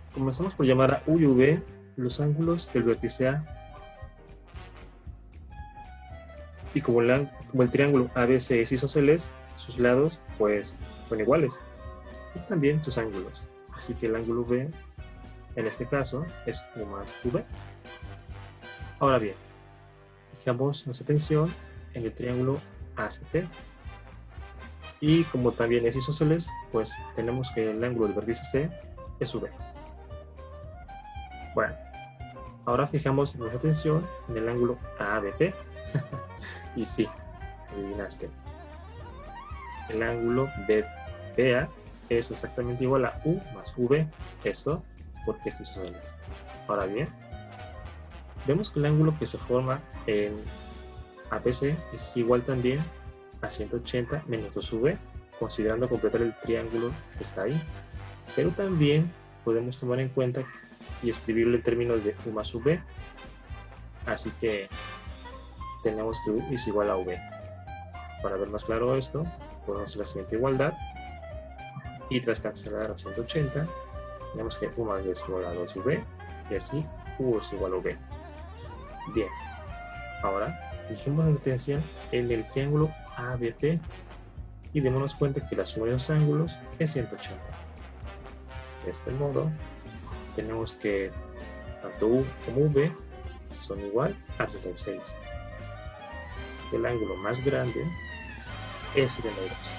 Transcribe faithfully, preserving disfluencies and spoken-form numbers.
Comenzamos por llamar a U y V los ángulos del vértice A. Y como, la, como el triángulo A B C es isósceles, sus lados pues son iguales. Y también sus ángulos. Así que el ángulo V, en este caso, es U más V. Ahora bien, fijamos nuestra atención en el triángulo A C T. Y como también es isósceles, pues tenemos que el ángulo del vértice C es U V. Bueno, ahora fijamos nuestra atención en el ángulo A B P. Y sí, adivinaste. El ángulo B P A es exactamente igual a U más V. Esto porque es isósceles. Ahora bien, vemos que el ángulo que se forma en A B C es igual también a ciento ochenta menos dos V, considerando completar el triángulo que está ahí. Pero también podemos tomar en cuenta y escribirlo en términos de U más V. Así que tenemos que U es igual a V. Para ver más claro esto, podemos hacer la siguiente igualdad. Y tras cancelar a ciento ochenta, tenemos que U más V es igual a dos V. Y así U es igual a V. Bien. Ahora, fijemos la atención en el triángulo A B P y démonos cuenta que la suma de los ángulos es ciento ochenta. De este modo, tenemos que tanto U como V son igual a treinta y seis. Así que el ángulo más grande es setenta y dos.